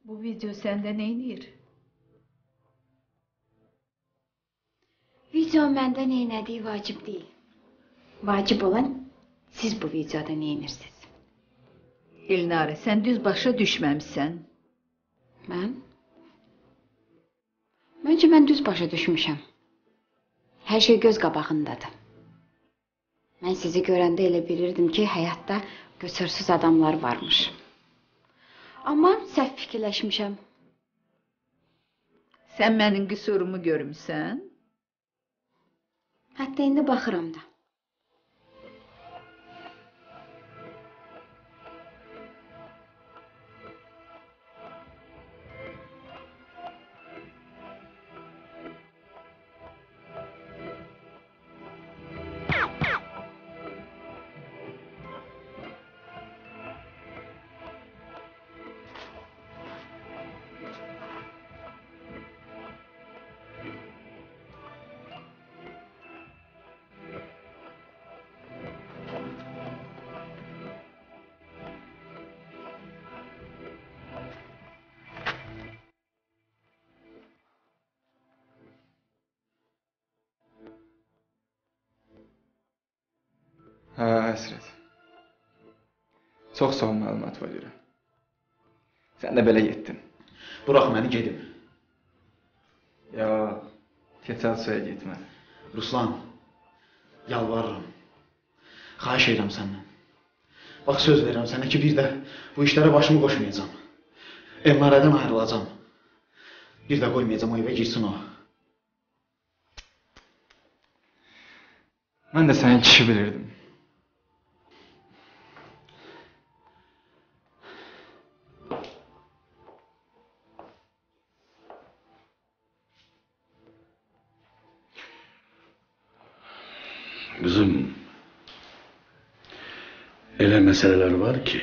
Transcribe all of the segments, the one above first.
Bu video səndə nə edir? Video məndə nə elədiyi vacib deyil. Vacib olan siz bu videoda nə edirsiniz? İlnarə, sən düz başa düşməmsən. Mən? Məncə mən düz başa düşmüşəm. Hər şey göz qabağındadır. Mən sizi görəndə elə bilirdim ki, həyatda qüsursuz adamlar varmış. Amma səhv fikirləşmişəm. Sən mənim qüsurumu görmüsən? Hətta indi baxıram da. Hə, Həsrət. Çox sağ ol məlumatına görə. Sən də belə getdin. Burax məni gedim. Ya, keçən suya getmə. Ruslan, yalvarıram. Xahiş edirəm səndən. Bax, söz verirəm sənə ki, bir də bu işlərə başımı qoşmayacağam. Elnarədən ayrılacağam. Bir də qoymayacağam o evə girsin o. Mən də sənin kişi bilirdim. Qızım, elə məsələlər var ki,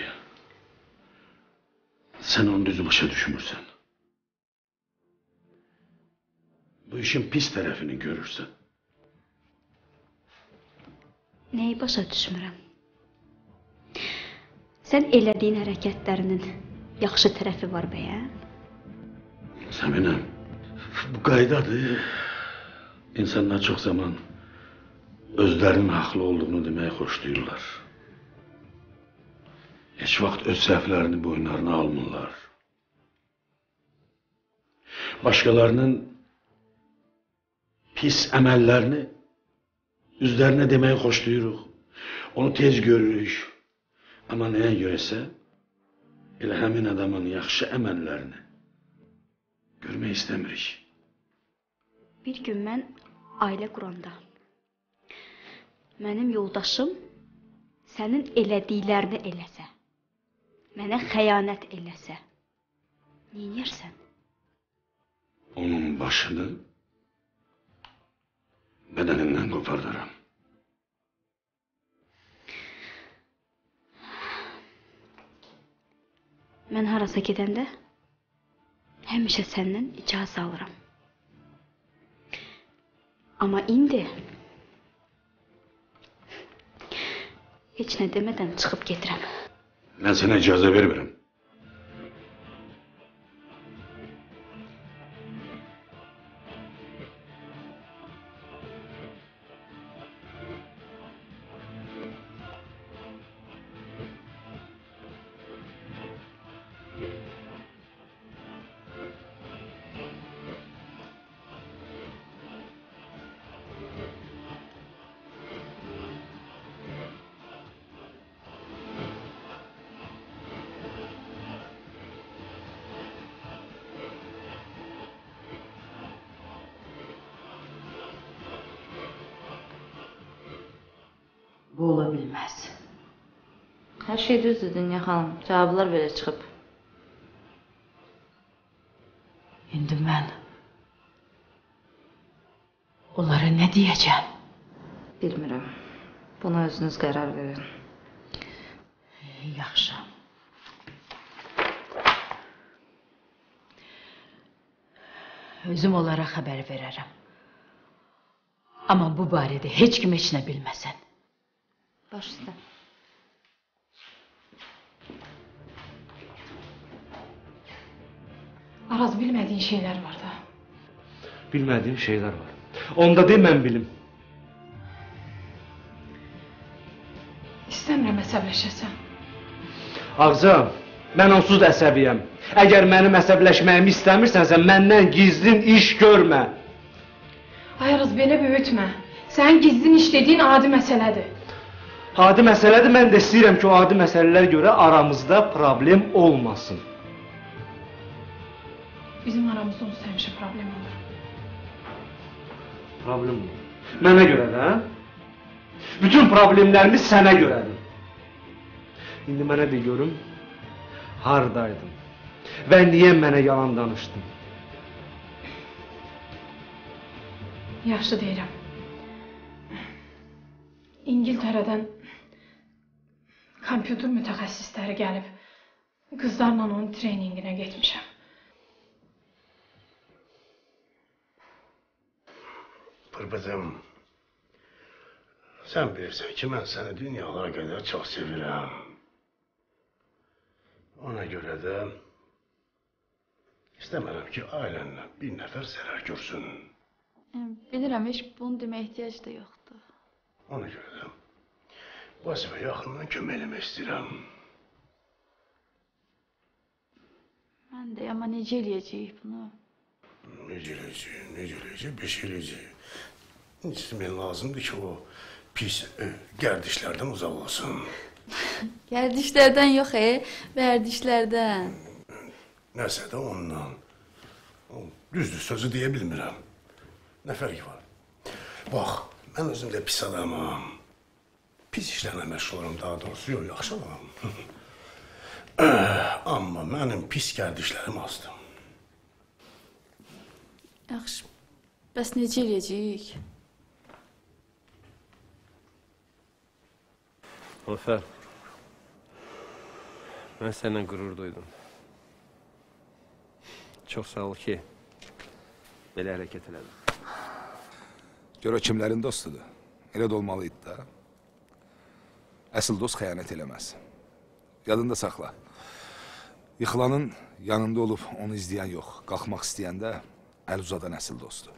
sən onu düzü başa düşmürsən. Bu işin pis tərəfini görürsən. Nəyi başa düşmürəm? Sən elədiyin hərəkətlərinin yaxşı tərəfi var bəyəm? Səminəm, bu qaydadır. İnsanlar çox zaman özlərinin haqlı olduğunu deməyə xoşlayırlar. Heç vaxt öz səhvlərini boyunlarına almırlar. Başqalarının pis əməllərini üzlərinə deməyi xoşlayırıq. Onu tez görürük. Amma nəyə görəsə, elə həmin adamın yaxşı əməllərini görmək istəmirik. Bir gün mən ailə quranda mənim yoldaşım sənin elədiklərini eləsə, mənə xəyanət eləsə, neynirsən? Onun başını bədənindən qopardaram. Mən harasa gedəndə həmişə səndən icazə alıram. Amma indi heç nə demədən çıxıb gedirəm. Mən sənə icazə vermirəm. Bu ola bilməz. Hər şey düzdür Dünya xanım. Cavablar belə çıxıb. İndi mən onlara nə deyəcəm? Bilmirəm. Buna özünüz qərar verin. Yaxşı. Özüm onlara xəbər verərəm. Amma bu barədə heç kim heç nə bilməsin. Baş üstə. Araz, bilmədiyin şeylər var da. Bilmədiyim şeylər var. Onda de mən bilim. İstəmirəm əsəbləşəsən. Ağzam, mən onsuz da əsəbiyəm. Əgər mənim əsəbləşməyimi istəmirsənsə, məndən gizlin iş görmə. Ay Araz, belə böyütmə. Sənin gizlin işlədiyin adi məsələdir. Adi məsələdir, mən də istəyirəm ki, o adi məsələlər görə aramızda problem olmasın. Bizim aramızda onsuz həmişə problem olur. Problem olur. Mənə görə də, hə? Bütün problemlərimiz sənə görədir. İndi mənə de görüm, hardaydın və niyə mənə yalan danışdın? Yaxşı deyirəm. İngiltərədən kompüter mütəxəssisləri gəlib, qızlarla onun treyninginə getmişəm. Pırpızım, sən bilirsən ki, mən səni dünyalara qədər çox sevirəm. Ona görə də istəmərəm ki, ailənlə bir nəfər zərər görsün. Bilirəm, heç bunu demə ehtiyac da yoxdur. Ona görə də Vasifə yaxından kömək eləmək istəyirəm. Mən də, amma necə eləyəcəyik bunu? Necə eləyəcək, bir şey eləyəcək. İstəmək lazımdır ki, o pis gərdişlərdən uzaq olsun. Gərdişlərdən yox, vərdişlərdən. Nəsə də ondan. Düzdür, sözü deyə bilmirəm. Nə fərqi var? Bax, mən özüm də pis adamam. Pis işlərlə məşğuluram, daha doğrusu, yox, yaxşı adamam. Amma mənim pis gərdişlərim azdır. Yaxşı, bəs necə eləyəcəyik? Alfer, mən səninlə qürur duydum. Çox sağ ol ki, belə hərəkət elədim. Gör o kimlərin dostudur. Elə də olmalıydı da. Əsl dost xəyanət eləməz. Yadında saxla. Yıxılanın yanında olub onu izləyən yox, qalxmaq istəyəndə əl uzadan əsl dostdur.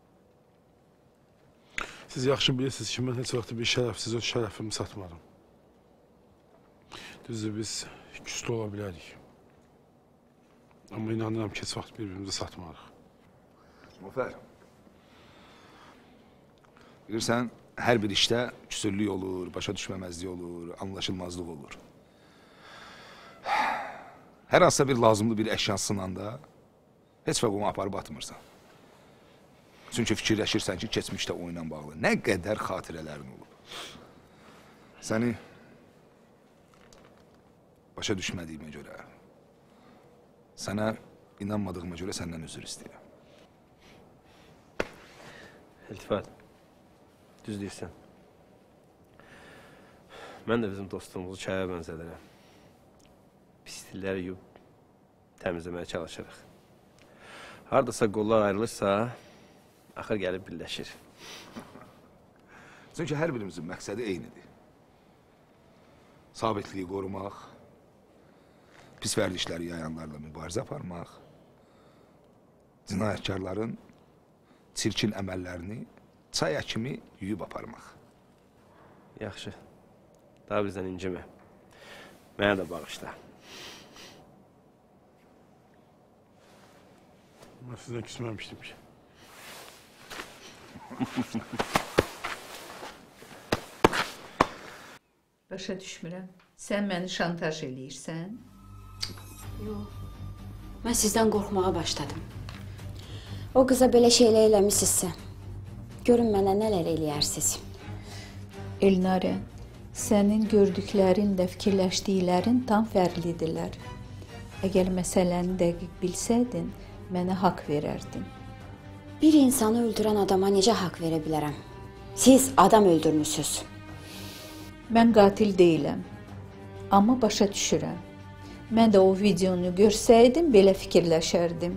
Siz yaxşı bilirsiniz ki, mən heç vaxt bir şərəfsiz o şərəfimi satmadım. Düzdür, biz küslü ola bilərik. Amma inanıram ki, heç vaxt bir-birimizi satmarıq. Müfər, bilirsən, hər bir işdə küsürlük olur, başa düşməməzlik olur, anlaşılmazlıq olur. Hər hansısa bir lazımlı bir əşyan sınanda heç vaxt onu aparıb atmırsan. Çünki fikirləşirsən ki, keçmişdə oyunla bağlı nə qədər xatirələrin olub. Səni başa düşmədiyimə görə, sənə inanmadığıma görə səndən özür istəyirəm. İltifat, düz deyirsən. Mən də bizim dostluğumuzu çaya bənzədirəm. Pislikləri yuyub təmizləməyə çalışırıq. Hardasa qollar ayrılırsa, axır gəlib birləşir. Çünki hər birimizin məqsədi eynidir. Sabitliyi qorumaq, pis vərdişləri yayanlarla mübarizə aparmaq, cinayətkarların çirkin əməllərini çaya kimi yuyub aparmaq. Yaxşı, daha bizdən incimə. Mənə də bağışla. Mən sizdən küsməmişdim ki. Başa düşmürəm. Sən məni şantaj eləyirsən? Yox. Mən sizdən qorxmağa başladım. O qıza belə şeylər eləmişsinizsə, görün mənə nələr eləyərsiniz. Elnarə, sənin gördüklərinlə fikirləşdiklərin tam fərqlidirlər. Əgər məsələni dəqiq bilsəydin, mənə haqq verərdin. Bir insanı öldürən adama necə haqq verə bilərəm? Siz adam öldürmüsünüz. Mən qatil deyiləm, amma başa düşürəm. Mən də o videonu görsəydim, belə fikirləşərdim.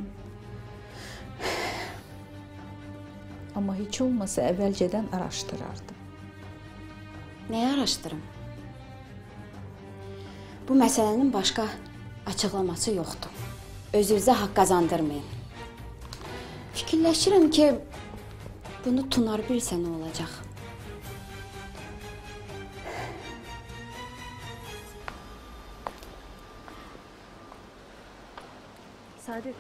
Amma heç olmasa əvvəlcədən araşdırardım. Nəyi araşdırım? Bu məsələnin başqa açıqlaması yoxdur. özünüzə haqq qazandırmayın. Fikirləşirəm ki, bunu Tunar bilsə nə olacaq? Sadiq.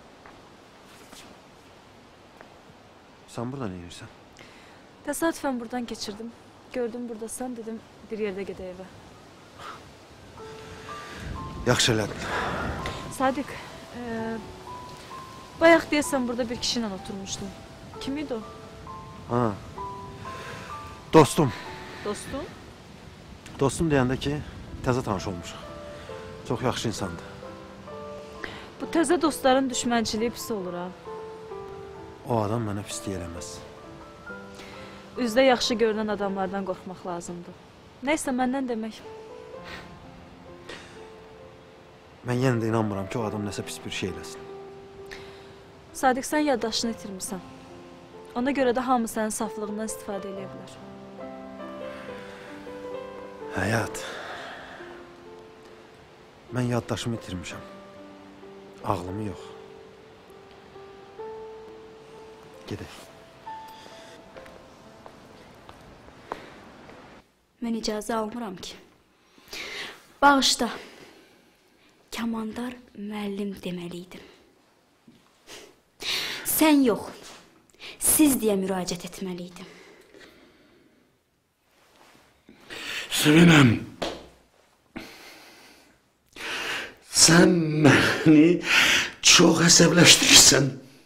Sen burada ne yiyorsun? Təsadüfən buradan keçirdim. Gördüm buradasan, dedim bir yerdə gedək evə. Yaxşı elədin. Sadiq, bayaq deyəsən burada bir kişi ilə oturmuşdum. Kim idi o? Ha. Dostum. Dostum? Dostum deyəndə ki, təzə tanış olmuşuq. Çox yaxşı insandır. Bu təzə dostların düşmənçiliyi pis olur ha. O adam mənə pislik eləməz. Üzdə yaxşı görünən adamlardan qorxmaq lazımdır. Nəysə məndən demək. Mən yenə də inanmıram ki, o adam nəsə pis bir şey eləsin. Sadiq, sən yaddaşını itirmirsən. Ona görə də hamı sənin saflığından istifadə edə bilər. Həyat. Mən yaddaşımı itirmişəm. Ağlımı yox. Gedək. Mən icazə almıram ki. Bağışda. Kamandar müəllim deməliydim. Sən yox, siz deyə müraciət etməliydim. Sevinəm. Sən məni çox əsəbləşdirirsən.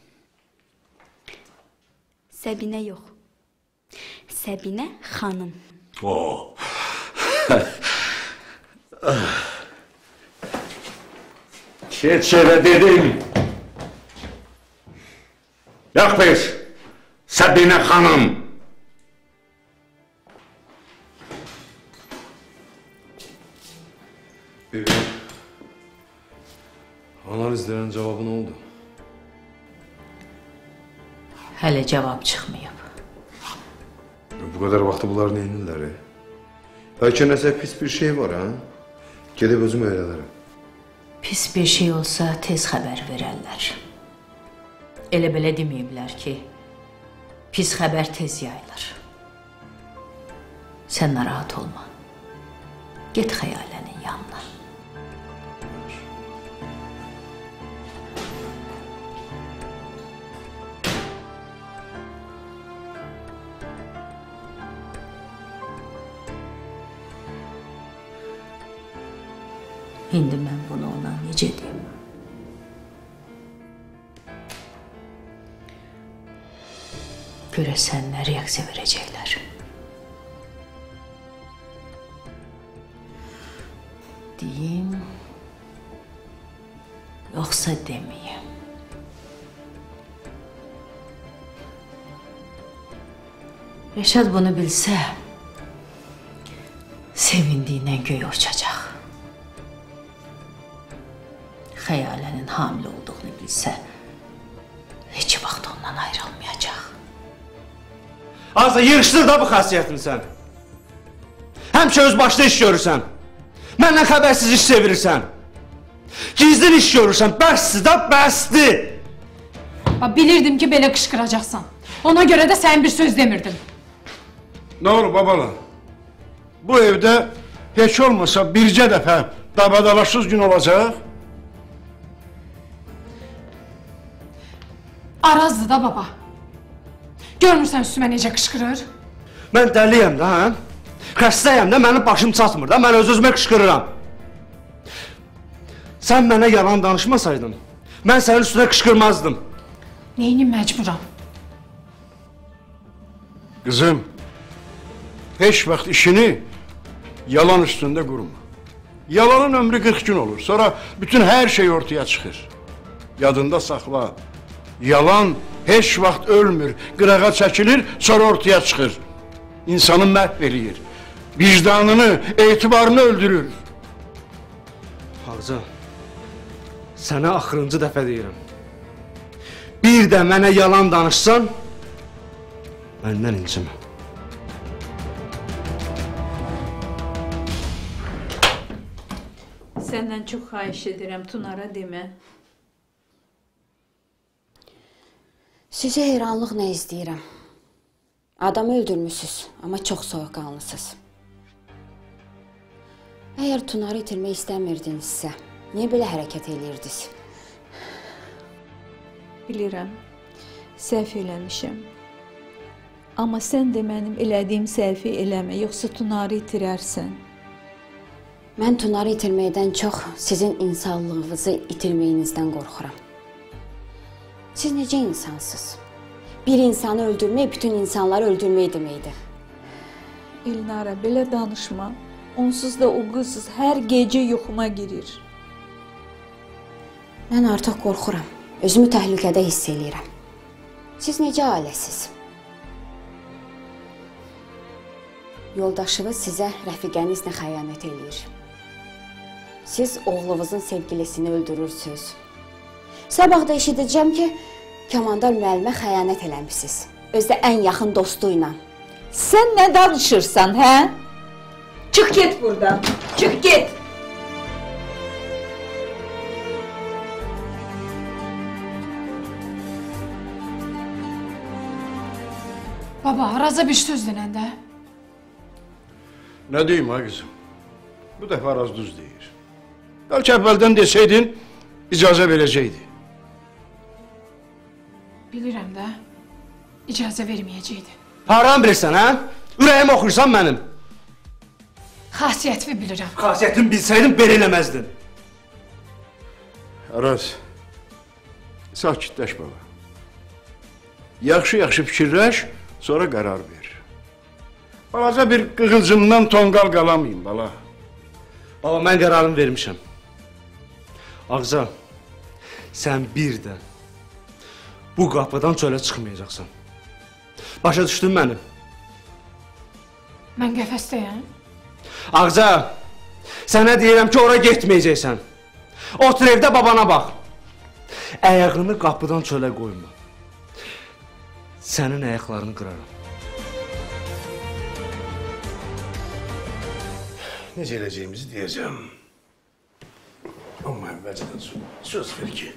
Səbinə yox, Səbinə xanım. Geç eve dedim. Yok biz, Səbinə xanım. Bebe, analizlerin cevabı ne oldu? Hələ cavab çıxmayıb. Bu kadar vakti bunlar neyindirlər? Belki nəsə pis bir şey var, ha? Gedib özüm öyrədərəm. Pis bir şey olsa tez xəbər verərlər. Elə belə deməyiblər ki, pis xəbər tez yayılır. Sən narahat olma. Get xəyalənin yanına. İndi mən bunu ona necə deyim? Görəsən nə reaksiya verəcəklər? Deyim, yoxsa deməyim? Rəşad bunu bilsə, sevindiyindən göyə uçacaq. Xəyalənin hamilə olduğunu bilsə, heç vaxt ondan ayrılmayacaq. Azda yığışdır da bu xasiyyətini sən. Həmişə öz başda iş görürsən. Məndən xəbərsiz iş sevirirsən. Gizlin iş görürsən, bəsdir da bəsdir. Bilirdim ki belə qışqıracaqsan. Ona görə də sənin bir söz demirdim. Ne olur babala? Bu evde hiç olmasa bircə dəfə dabadalaşsız gün olacaq. Arazdır da baba. Görmürsən üstümə necə qışqırır? Mən dəliyəm də, hə? Xəstəyəm də, mənim başım çatmır da, mən öz-özümə qışqırıram. Sən mənə yalan danışmasaydın, mən sənin üstünə qışqırmazdım. Neyini məcburam? Kızım, heç vaxt işini yalan üstünde kurma. Yalanın ömrü 40 gün olur. Sonra bütün her şey ortaya çıkır. Yadında sakla. Yalan heç vaxt ölmür. Qırağa çəkilir, sonra ortaya çıkır. İnsanı məhv eləyir. Vicdanını, etibarını öldürür. Ağca, sənə axırıncı dəfə deyirəm. Bir də mənə yalan danışsan, məndən incimə. Səndən çox xahiş edirəm, Tunara demə. Sizi heyranlıqla izləyirəm. Adamı öldürmüsünüz, amma çox soyuqqanlısınız. Əgər Tunarı itirmək istəmirdinizsə, niyə belə hərəkət edirdiniz? Bilirəm, səhv eləmişəm. Amma sən də mənim elədiyim səhvi eləmə, yoxsa Tunarı itirərsən. Mən Tunarı itirməkdən çox sizin insanlığınızı itirməyinizdən qorxuram. Siz necə insansınız? Bir insanı öldürmək, bütün insanları öldürmək deməkdir. İlnara, belə danışma. Onsuz da o qız hər gecə yuxuma girir. Mən artıq qorxuram. Özümü təhlükədə hiss eləyirəm. Siz necə ailəsiz? Yoldaşınız sizə rəfiqənizlə xəyanət eləyir. Siz oğlunuzun sevgilisini öldürürsünüz. Sabah da eşidəcəm ki, Kəmandar müəllimə xəyanət eləmişsiniz. Özdə ən yaxın dostu ilə. Sən nə danışırsan, hə? Çıx get buradan, çıx get! Baba, Araza bir söz denəndə. Nə deyim, ha qızım? Bu dəfə Araz düz deyir. Bəlkə əvvəldən desəydin, icazə verəcəkdi. Bilirəm də, icazə verməyəcəkdi. Haram bilirsən, hə? Ürəyimi oxuyursan mənim. Xasiyyətimi bilirəm. Xasiyyətimi bilsəydin, belə eləməzdin. Araz, sakitləş baba. Yaxşı-yaxşı fikirləş, sonra qərar ver. Balaca bir qığılcımdan tonqal qalamayım, bala. Baba, mən qərarımı vermişəm. Ağza, sən bir də bu qapıdan çölə çıxmayacaqsan. Başa düşdün məni? Mən qəfəsdəyəm. Ağza, sənə deyirəm ki, ora getməyəcəksən. Otur evdə babana bax. Əyağını qapıdan çölə qoyma. Sənin əyaqlarını qıraram. Necə eləcəyimizi deyəcəm. Amma əvvəlcədən söz ver ki,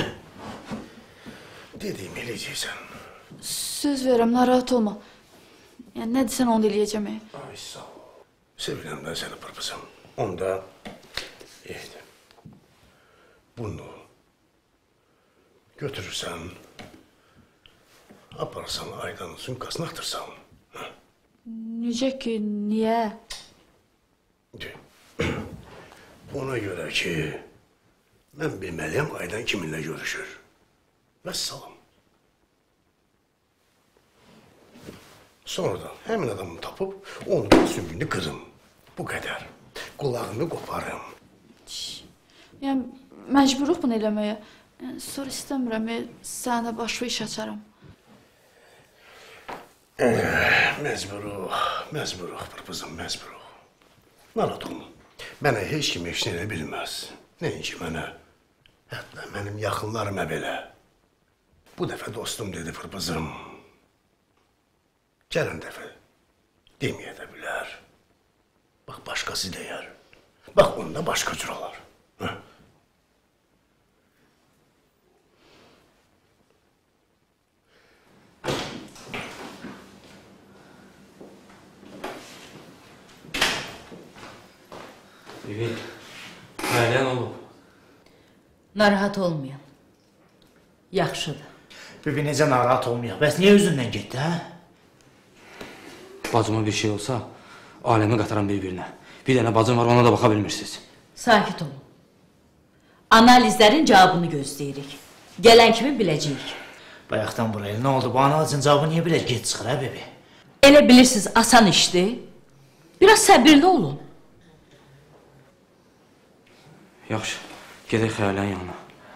dediyim eləyəcəksən. Söz verirəm, narahat olma. Yəni, nə desən onu eləyəcəm. Ay, sağ ol. Sevirəm mən səni pırpızım. Onda, eydi. Bunu götürürsən, aparsan Aydanın sumkasını atırsan. Necə ki, niyə? Ona görə ki, mən bilməliyəm Aydan kiminlə görüşür. Vəssalam. Sonra da həmin adamı tapıb, onun sümüyünü qırım. Bu qədər. Qulağını qoparım. Yəni, məcburuq bunu eləməyə. Sonra istəmirəm, sənə başqa iş açaram. Məcburuq, pırpızım, məcburuq. Narahat olma. Mənə heç kim heç nə bilməz. Nəinki mənə, hətta mənim yaxınlarıma belə. Bu dəfə dostum dedi pırpızım. Gələn dəfə deməyə də bilər. Bax, başqası deyər. Bax, onda başqa cür olar. Bibi, müəyyən olub. Narahat olmayın. Yaxşıdır. Bibi, necə narahat olmayaq? Bəs niyə özündən getdi, hə? Bacıma bir şey olsa, aləmi qataram bir-birinə. Bir dənə bacım var, ona da baxa bilmirsiniz. Sakit olun. Analizlərin cavabını gözləyirik. Gələn kimi biləcəyik. Bayaqdan buraya, nə oldu? Bu analizin cavabı niyə belə gec çıxır, hə, Bibi? Elə bilirsiniz, asan işdir. Biraz səbirli olun. Yaxşı, gedək xəyalən yanına.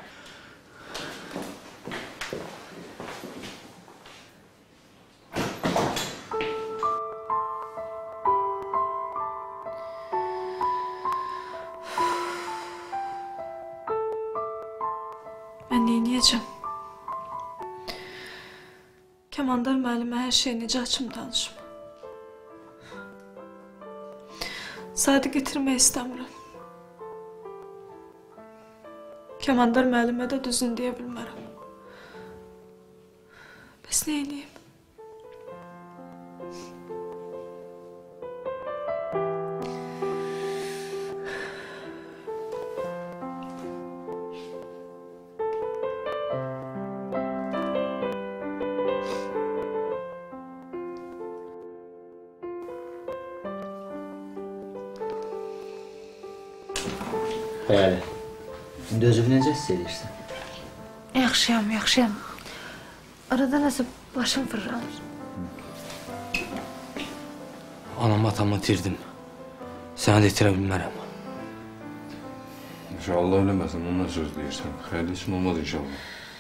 Mən neyniyəcəm? Kəmandar müəllimə hər şey necə açım danışım. Sadiq itirmək istəmirəm. Kəmandar müəllimə də düzün deyə bilmərəm. Bəs nə eləyim? Xəyali, indi özünü necə hiss edirsən? Yaxşıyam, yaxşıyam. Arada nəsə başım fırlanır. Anamı, atamı itirdim. Səni də itirə bilmərəm. İnşallah eləməsən, ondan söz deyirsən. Xəyali üçün olmaz inşallah.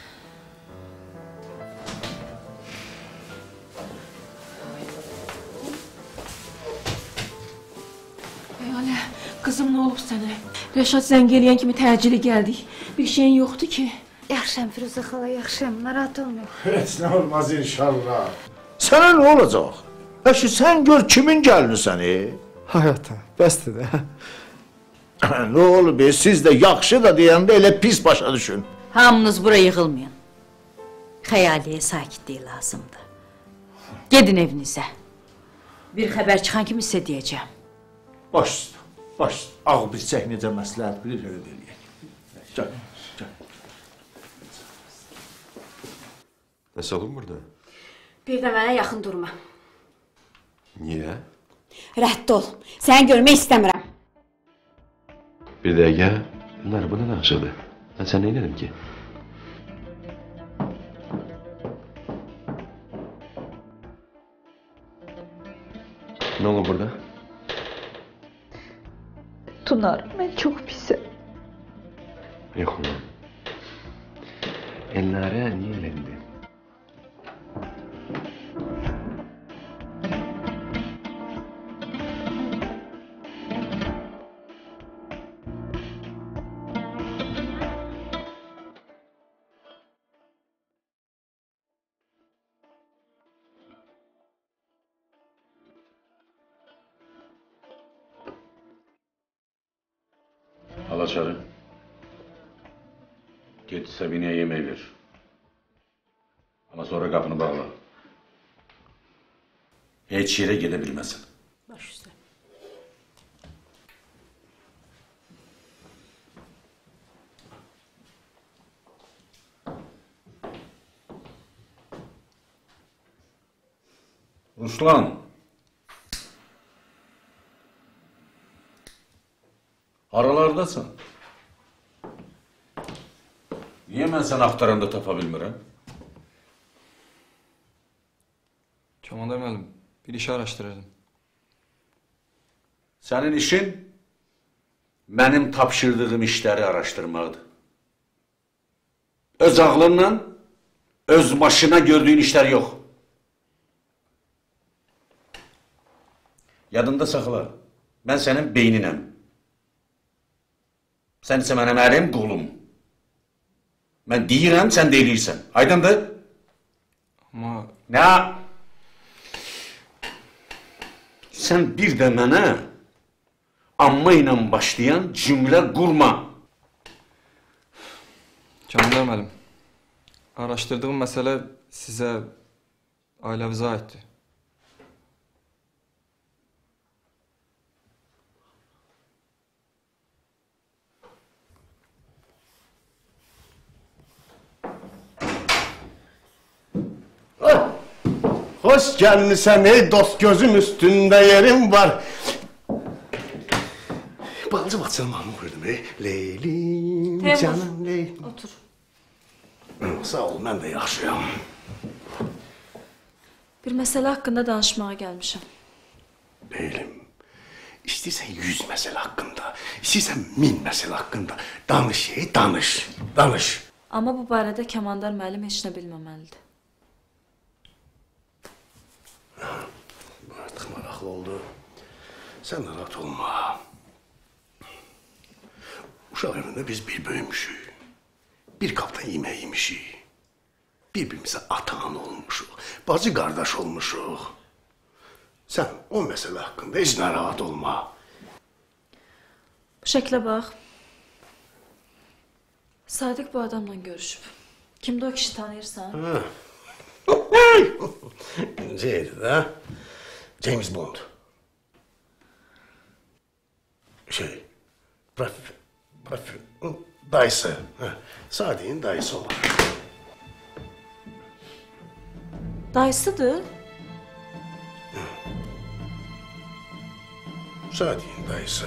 Xəyali, qızım nə olub sənə? Rəşad zəng eləyən kimi təcili gəldik. Bir şeyin yoxdur ki. Yaxşıyam Firuzə xala, yaxşıyam. Narahat olmuyor. Heç nə olmaz inşallah. Sənə nə olacaq? Əşi, sən gör kimin gəlmisən, Hayata, bəsdir də. Nə olub, siz də yaxşı da deyəndə elə pis başa düşün. Hamınız bura yığılmayın. Xəyaliyə sakitlik lazımdır. Gedin evinizə. Bir xəbər çıxan kimi sizə deyəcəm. Baş üstə, baş üstə. Ağ bir çək necə məsləhət bilir, elə deyək. Gəl, gəl. Nəsə olub burada? Bir də mənə yaxın durma. Niyə? Rədd ol. Səni görmək istəmirəm. Bir dəqiqə, bunlar bu nə naxşıdır? Mən sən nə elədim ki? Nə olub burada? Tunar, mən çox pisəm. Yox ulan. Elnarə niyə eləndi? Alaçarı. Git Sabine'ye yemeği ver. Ama sonra kapını bağla. Hiç yere gelebilmesin. Baş üstə. Ruslan. Aralardasın. Niye ben seni aktaranda tapa bilmirəm? Komandar müəllim, bir işi araşdırırdım. Senin işin benim tapşırdığım işleri araştırmaktır. Öz ağlınla, öz başına gördüğün işler yok. Yadında saxla, ben senin beyninem. Sen ise benim ərim, qolum. Ben deyirəm, sen deyilirsən. Aydındır? Ama... Ne? Sen bir de mənə amma ilə başlayan cümlə qurma. Komandar müəllim, araşdırdığım məsələ sizə, ailəvizə aiddir. Hoş gelmişsen ey dost, gözüm üstünde yerim var. Balcı batçanım hanım kırdım Leylim Temmuz, canım Leylim. Otur. Sağ ol, mən də yaxşıyam. Bir məsələ haqqında danışmağa gəlmişəm. Leylim, istəyirsən 100 məsələ haqqında, istəyirsən 1000 məsələ haqqında. Danış, danış, danış. Amma bu barədə komandar müəllim heç nə bilməməlidir. Bu artıq maraqlı oldu. Sən narahat olma. Uşaq evində biz bir böyümüşük. Bir kaptan yemək yemişik. Birbirimizə atan olmuşuq. Bacı qardaş olmuşuq. Sən o məsələ haqqında heç narahat olma. Bu şəklə bax. Sadiq bu adamla görüşüb. Kimdə o kişi tanıyırsan? Şeydi de James Bond. Dayısı. Sadi'nin dayısı olur. Dayısıdır. Sadi'nin dayısı.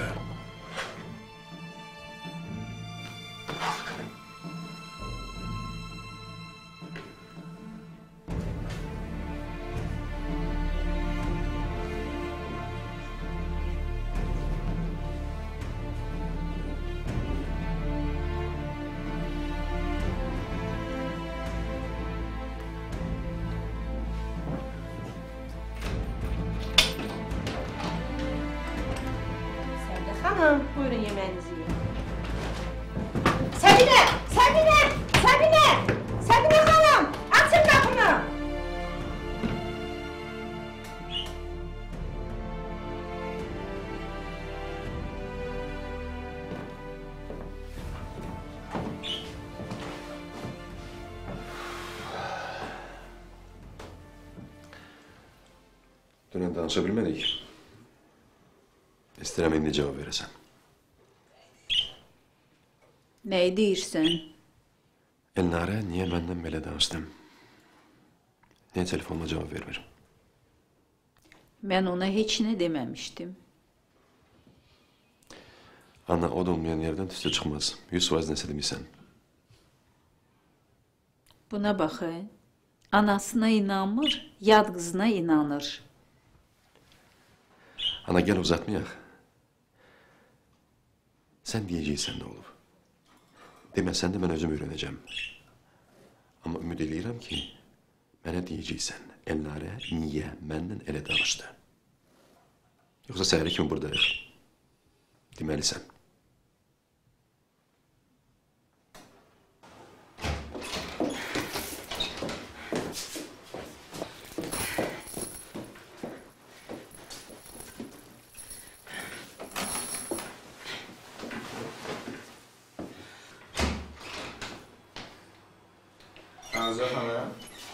Hanım, buyurun yemeğinizi yiyin. Səbinə! Səbinə! Səbinə! Səbinə xanım! Açın qapını! Dünən danışa bilmədik. İstəyirəm indi cavab verəsən. Nəyi deyirsən? Elnarə, niyə məndən belə danışdın? Niyə telefonla cavab vermir? Mən ona heç nə deməmişdim. Ana, o da olmayan yerdən tüstü çıxmaz. 100% nəsə demişsən. Buna baxın. Anasına inanmır, yad qızına inanır. Ana, gəl uzatmayaq. Sən deyəcəksən nə olub? Deməsən də mən özüm öyrənəcəm. Amma ümid edirəm ki, mənə deyəcəksən, Elnarə niyə məndən elə danışdı? Yoxsa səhərə kimi buradayıq. Deməlisən. Nazlı xanım.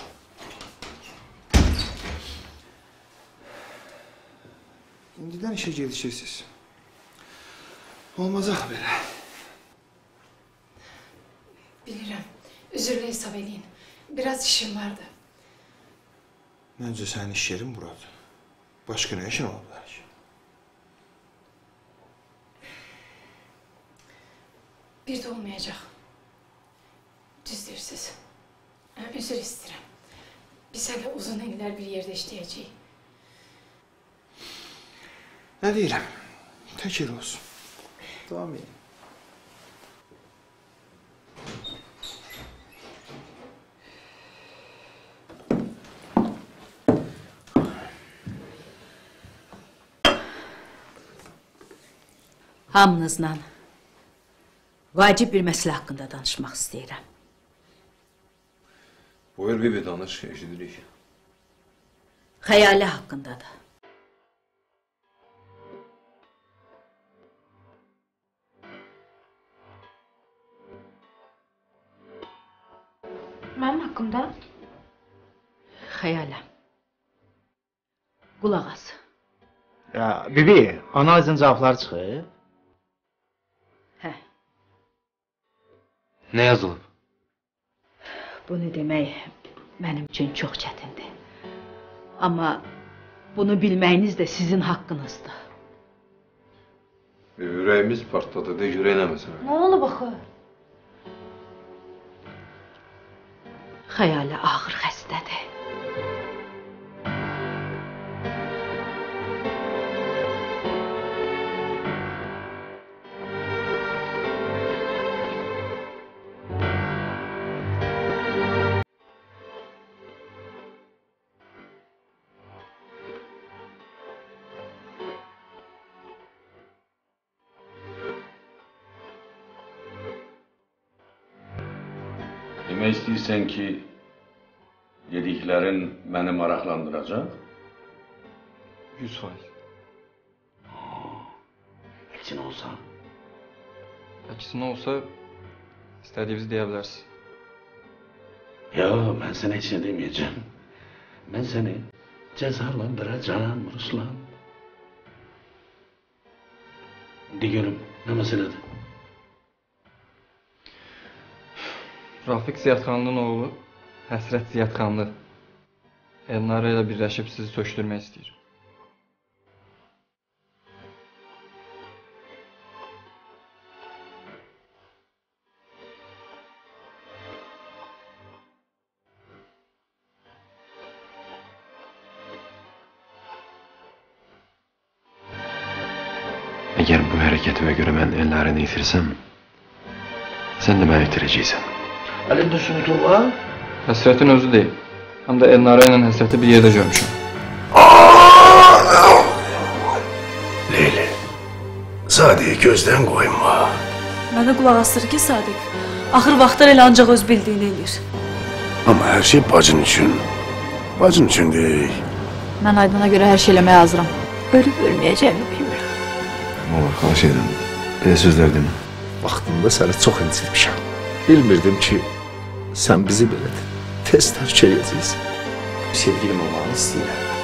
İndidən işə gedişirsiniz. Olmaz ah belə. Bilirəm. Üzrlə hesab edin. Biraz işim vardı. Məncə sənin iş yerin buradır. Başqa nə işin ola bilər ki? Bir də olmayacaq. Düz deyirsiniz. Üzr istəyirəm. Biz hələ uzun illər bir yerdə işləyəcəyik. Nə deyirəm? Tək el olsun. Davam edin. Hamınızla vacib bir məsələ haqqında danışmaq istəyirəm. Buyur, bir danış, eşidirik. Xəyali haqqındadır. Mənim haqqımda? Xəyaləm. Qulaq as. Ya, bibi, analizin cavabları çıxıb. Hə. Nə yazılıb? Bunu demək mənim üçün çox çətindir. Amma bunu bilməyiniz də sizin haqqınızdır. Ürəyimiz partladı, de görək nə məsələ. Nə olub axı? Xəyali ağır xəstədir. Demək istəyirsən ki, dediklərin məni maraqlandıracaq? 100%. Əksinə olsa? Əksinə olsa, istədiyinizi deyə bilərsiniz. Yox, mən sənə heç nə deməyəcəm. Mən səni cəzalandıracağam, Ruslan. De görüm, nə məsələdir? Rafiq Ziyadxanlının oğlu Həsrət Ziyadxanlı Elnara ilə birləşib sizi sökdürmək istəyir. Əgər bu hərəkətimə görə mən Elnarəni itirsəm, sən də məni itirəcəksən. Əlində sünuturla? Həsrətin özü deyil. Həm də Elnara ilə Həsrəti bir yerdə görmüşəm. Leyli, Sadiqi gözdən qoyma. Mənə qulaq asır ki, Sadiq. Axır vaxtlar elə ancaq öz bildiyini eləyir. Amma hər şey bacın üçün. Bacın üçün deyil. Mən Aydına görə hər şey eləməyə hazıram. Ölüb ölməyəcəyimi bilmirəm. Olar, xahiş edirəm. Belə sözlər demə. Vaxtında səni çox incitmişəm. Bilmirdim ki, sən bizi belə tez tərk edəcəksən. Sevgilim olmağını istəyirəm.